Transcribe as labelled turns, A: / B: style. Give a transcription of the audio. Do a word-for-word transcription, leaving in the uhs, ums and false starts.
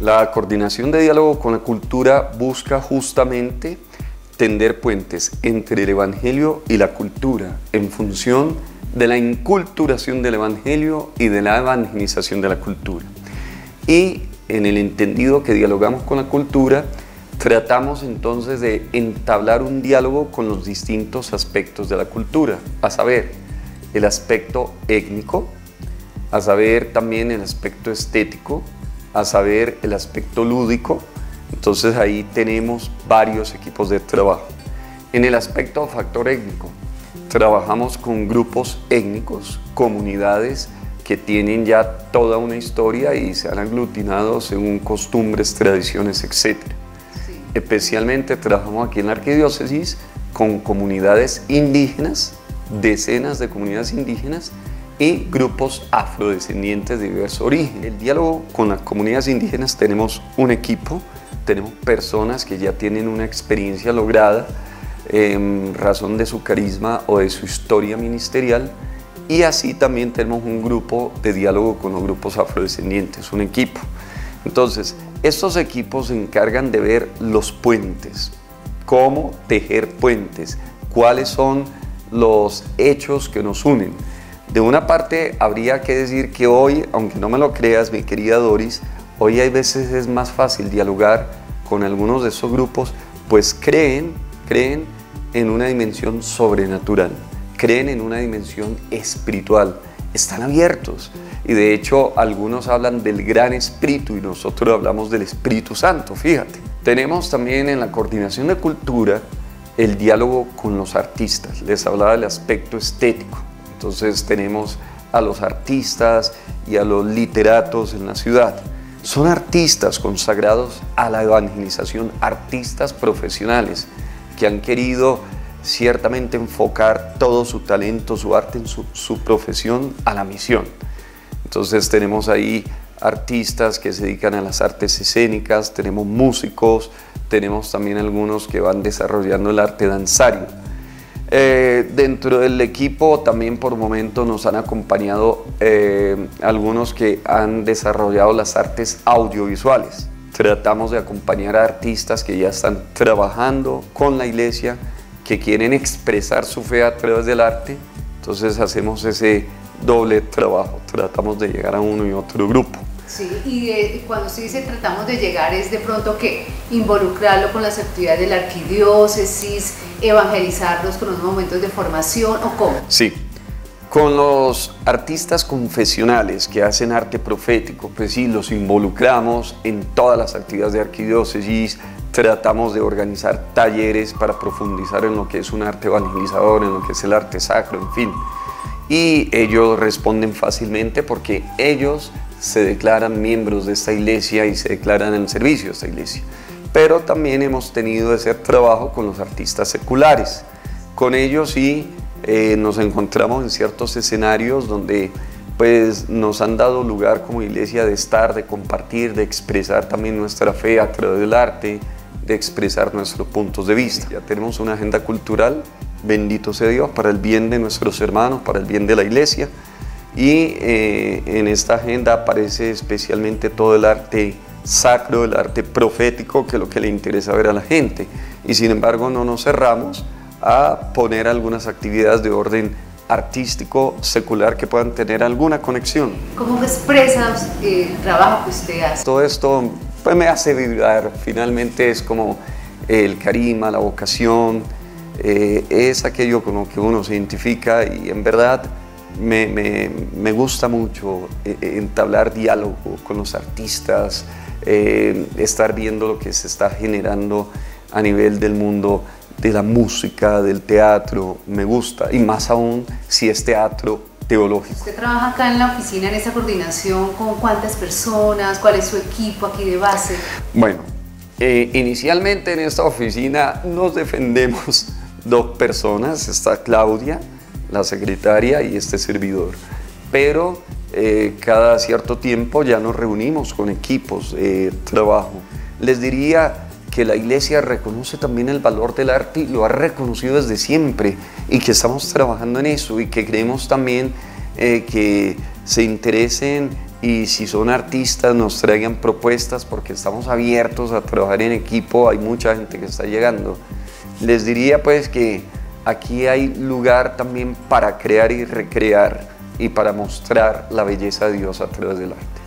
A: La coordinación de diálogo con la cultura busca justamente tender puentes entre el Evangelio y la cultura en función de la inculturación del Evangelio y de la evangelización de la cultura. Y en el entendido que dialogamos con la cultura, tratamos entonces de entablar un diálogo con los distintos aspectos de la cultura, a saber, el aspecto étnico, a saber también el aspecto estético, a saber el aspecto lúdico. Entonces ahí tenemos varios equipos de trabajo. En el aspecto factor étnico, trabajamos con grupos étnicos, comunidades que tienen ya toda una historia y se han aglutinado según costumbres, tradiciones, etcétera. Sí. Especialmente trabajamos aquí en la arquidiócesis con comunidades indígenas, decenas de comunidades indígenas y grupos afrodescendientes de diverso origen. El diálogo con las comunidades indígenas tenemos un equipo, tenemos personas que ya tienen una experiencia lograda en razón de su carisma o de su historia ministerial, y así también tenemos un grupo de diálogo con los grupos afrodescendientes, un equipo. Entonces, estos equipos se encargan de ver los puentes, cómo tejer puentes, cuáles son los hechos que nos unen. De una parte, habría que decir que hoy, aunque no me lo creas, mi querida Doris, hoy hay veces es más fácil dialogar con algunos de esos grupos, pues creen, creen en una dimensión sobrenatural, creen en una dimensión espiritual, están abiertos. Y de hecho, algunos hablan del gran espíritu y nosotros hablamos del Espíritu Santo, fíjate. Tenemos también en la coordinación de cultura el diálogo con los artistas. Les hablaba del aspecto estético. Entonces tenemos a los artistas y a los literatos en la ciudad. Son artistas consagrados a la evangelización, artistas profesionales que han querido ciertamente enfocar todo su talento, su arte, en su, su profesión a la misión. Entonces tenemos ahí artistas que se dedican a las artes escénicas, tenemos músicos, tenemos también algunos que van desarrollando el arte danzario. Eh, dentro del equipo también por momentos nos han acompañado eh, algunos que han desarrollado las artes audiovisuales. Tratamos de acompañar a artistas que ya están trabajando con la iglesia, que quieren expresar su fe a través del arte. Entonces hacemos ese doble trabajo, tratamos de llegar a uno y otro grupo.
B: Sí, y de, cuando se dice tratamos de llegar es de pronto que involucrarlo con las actividades de la arquidiócesis, evangelizarlos con unos momentos de formación, ¿o cómo?
A: Sí, con los artistas confesionales que hacen arte profético, pues sí, los involucramos en todas las actividades de arquidiócesis, tratamos de organizar talleres para profundizar en lo que es un arte evangelizador, en lo que es el arte sacro, en fin. Y ellos responden fácilmente porque ellos se declaran miembros de esta iglesia y se declaran en servicio de esta iglesia. Pero también hemos tenido ese trabajo con los artistas seculares. Con ellos sí eh, nos encontramos en ciertos escenarios donde pues, nos han dado lugar como iglesia de estar, de compartir, de expresar también nuestra fe a través del arte, de expresar nuestros puntos de vista. Ya tenemos una agenda cultural, bendito sea Dios, para el bien de nuestros hermanos, para el bien de la iglesia. Y eh, en esta agenda aparece especialmente todo el arte sacro, el arte profético, que es lo que le interesa ver a la gente. Y sin embargo no nos cerramos a poner algunas actividades de orden artístico, secular, que puedan tener alguna conexión.
B: ¿Cómo expresa el trabajo que usted hace?
A: Todo esto pues, me hace vibrar, finalmente es como el carisma, la vocación, eh, es aquello con lo que uno se identifica y en verdad Me, me, me gusta mucho eh, entablar diálogo con los artistas, eh, estar viendo lo que se está generando a nivel del mundo de la música, del teatro, me gusta, y más aún si es teatro teológico.
B: ¿Usted trabaja acá en la oficina, en esa coordinación, con cuántas personas? ¿Cuál es su equipo aquí de base?
A: Bueno, eh, inicialmente en esta oficina nos defendemos dos personas, está Claudia, la secretaria, y este servidor, pero eh, cada cierto tiempo ya nos reunimos con equipos de trabajo. Les diría que la iglesia reconoce también el valor del arte y lo ha reconocido desde siempre y que estamos trabajando en eso y que creemos también eh, que se interesen y si son artistas nos traigan propuestas, porque estamos abiertos a trabajar en equipo, hay mucha gente que está llegando. Les diría pues que aquí hay lugar también para crear y recrear y para mostrar la belleza de Dios a través del arte.